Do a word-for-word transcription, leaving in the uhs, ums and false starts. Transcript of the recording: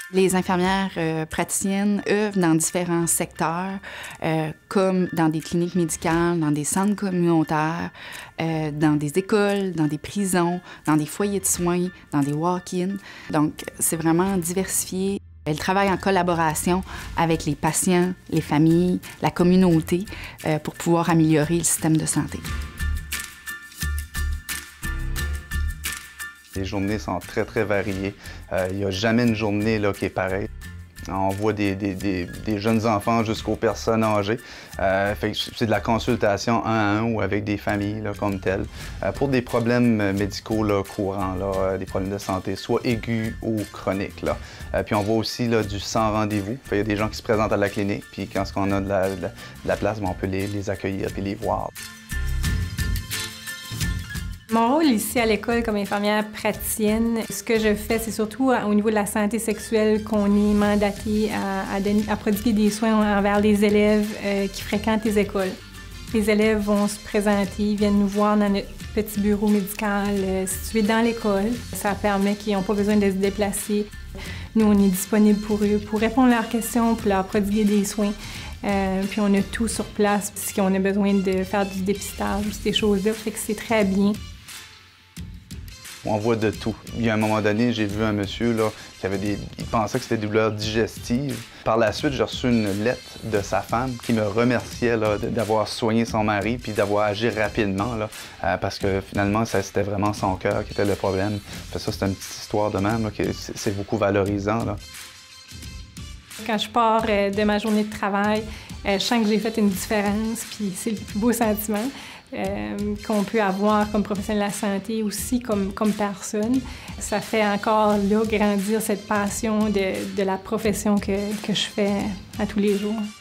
Les infirmières euh, praticiennes œuvrent dans différents secteurs, euh, comme dans des cliniques médicales, dans des centres communautaires, euh, dans des écoles, dans des prisons, dans des foyers de soins, dans des walk-ins. Donc, c'est vraiment diversifié. Elles travaillent en collaboration avec les patients, les familles, la communauté, euh, pour pouvoir améliorer le système de santé. Les journées sont très, très variées. Euh, il n'y a jamais une journée là, qui est pareille. On voit des, des, des, des jeunes enfants jusqu'aux personnes âgées. Euh, c'est de la consultation un à un ou avec des familles là, comme telles euh, pour des problèmes médicaux là, courants, là, euh, des problèmes de santé, soit aigus ou chroniques. Là. Euh, puis on voit aussi là, du sans rendez-vous. Il y a des gens qui se présentent à la clinique, puis quand on a de la, de la, de la place, on peut les, les accueillir et les voir. Mon rôle ici à l'école comme infirmière praticienne, ce que je fais, c'est surtout au niveau de la santé sexuelle qu'on est mandaté à, à, donner, à prodiguer des soins envers les élèves euh, qui fréquentent les écoles. Les élèves vont se présenter, viennent nous voir dans notre petit bureau médical euh, situé dans l'école. Ça permet qu'ils n'ont pas besoin de se déplacer. Nous, on est disponible pour eux, pour répondre à leurs questions, pour leur prodiguer des soins. Euh, puis on a tout sur place, si on a besoin de faire du dépistage ou ces choses-là, fait que c'est très bien. On voit de tout. Il y a un moment donné, j'ai vu un monsieur là, qui avait des... il pensait que c'était des douleurs digestives. Par la suite, j'ai reçu une lettre de sa femme qui me remerciait d'avoir soigné son mari puis d'avoir agi rapidement là, euh, parce que finalement, c'était vraiment son cœur qui était le problème. Fait ça, c'est une petite histoire de même, c'est beaucoup valorisant. Là. Quand je pars euh, de ma journée de travail, euh, je sens que j'ai fait une différence, puis c'est le plus beau sentiment euh, qu'on peut avoir comme professionnel de la santé, aussi comme, comme personne. Ça fait encore là grandir cette passion de, de la profession que, que je fais à tous les jours.